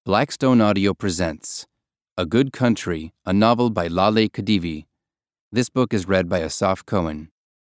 Blackstone Audio presents A Good Country, a novel by Laleh Khadivi. This book is read by Assaf Cohen.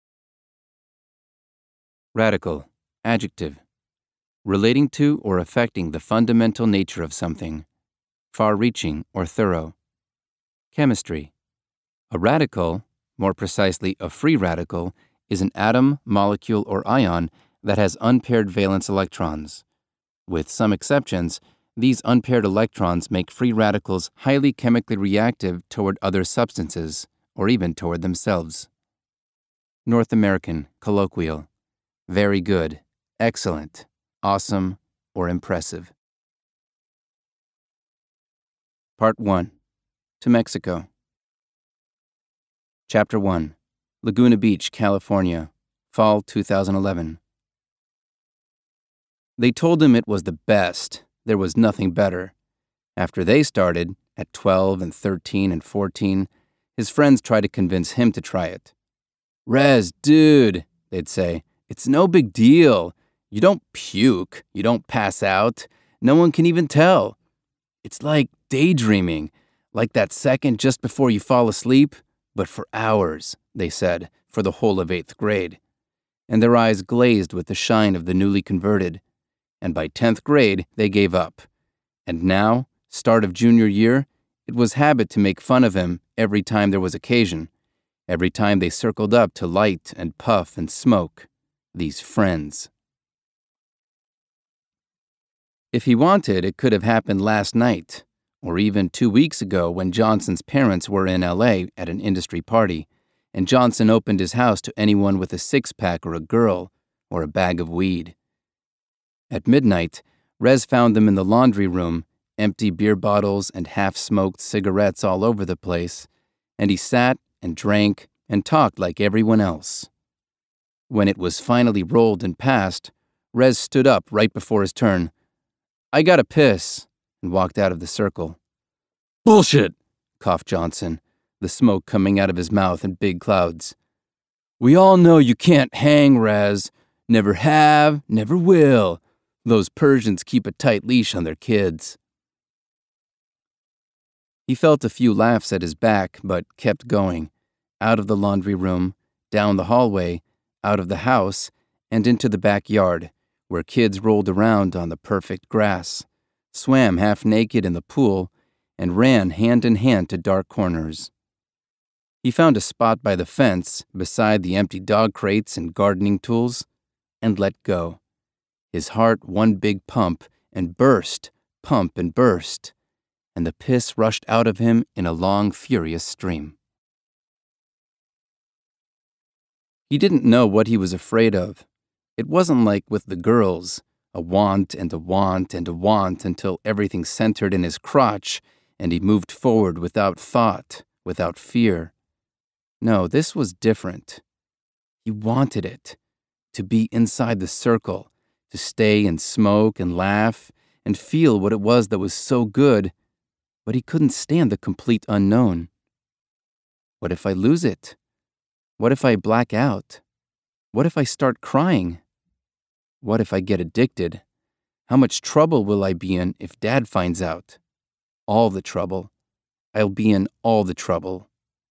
Radical, adjective, relating to or affecting the fundamental nature of something, far-reaching or thorough. Chemistry, a radical, more precisely a free radical, is an atom, molecule, or ion that has unpaired valence electrons. With some exceptions, these unpaired electrons make free radicals highly chemically reactive toward other substances, or even toward themselves. North American, colloquial, very good, excellent, awesome, or impressive. Part 1. To Mexico. Chapter 1. Laguna Beach, California, Fall 2011. They told him it was the best. There was nothing better. After they started, at 12 and 13 and 14, his friends tried to convince him to try it. "Rez, dude," they'd say, "it's no big deal. You don't puke. You don't pass out. No one can even tell. It's like daydreaming, like that second just before you fall asleep, but for hours," they said, for the whole of 8th grade. And their eyes glazed with the shine of the newly converted. And by 10th grade, they gave up. And now, start of junior year, it was habit to make fun of him every time there was occasion, every time they circled up to light and puff and smoke, these friends. If he wanted, it could have happened last night, or even 2 weeks ago when Johnson's parents were in LA at an industry party, and Johnson opened his house to anyone with a six-pack or a girl, or a bag of weed. At midnight, Rez found them in the laundry room, empty beer bottles and half-smoked cigarettes all over the place, and he sat and drank and talked like everyone else. When it was finally rolled and passed, Rez stood up right before his turn. "I gotta piss," and walked out of the circle. "Bullshit," coughed Johnson, the smoke coming out of his mouth in big clouds. "We all know you can't hang, Rez. Never have, never will. Those Persians keep a tight leash on their kids." He felt a few laughs at his back, but kept going, out of the laundry room, down the hallway, out of the house, and into the backyard, where kids rolled around on the perfect grass, swam half-naked in the pool, and ran hand in hand to dark corners. He found a spot by the fence, beside the empty dog crates and gardening tools, and let go. His heart one big pump and burst, pump and burst, and the piss rushed out of him in a long, furious stream. He didn't know what he was afraid of. It wasn't like with the girls, a want and a want and a want until everything centered in his crotch and he moved forward without thought, without fear. No, this was different. He wanted it, to be inside the circle, to stay and smoke and laugh and feel what it was that was so good, but he couldn't stand the complete unknown. What if I lose it? What if I black out? What if I start crying? What if I get addicted? How much trouble will I be in if Dad finds out? All the trouble. I'll be in all the trouble.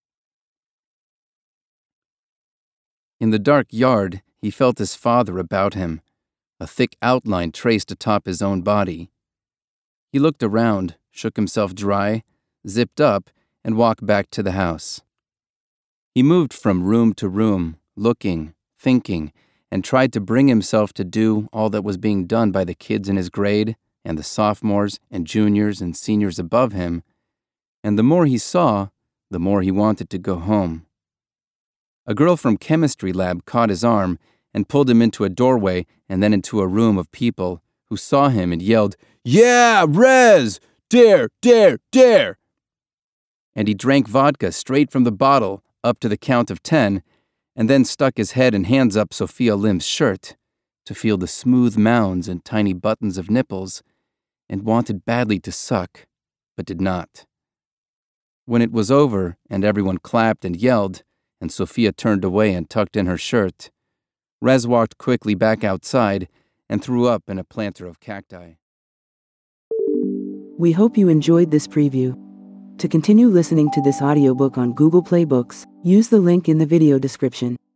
In the dark yard, he felt his father about him, a thick outline traced atop his own body. He looked around, shook himself dry, zipped up, and walked back to the house. He moved from room to room, looking, thinking, and tried to bring himself to do all that was being done by the kids in his grade and the sophomores and juniors and seniors above him, and the more he saw, the more he wanted to go home. A girl from chemistry lab caught his arm and pulled him into a doorway and then into a room of people who saw him and yelled, "Yeah, Rez! Dare, dare, dare!" And he drank vodka straight from the bottle up to the count of 10, and then stuck his head and hands up Sophia Lim's shirt to feel the smooth mounds and tiny buttons of nipples, and wanted badly to suck, but did not. When it was over and everyone clapped and yelled, and Sophia turned away and tucked in her shirt, Rez walked quickly back outside and threw up in a planter of cacti. We hope you enjoyed this preview. To continue listening to this audiobook on Google Play Books, use the link in the video description.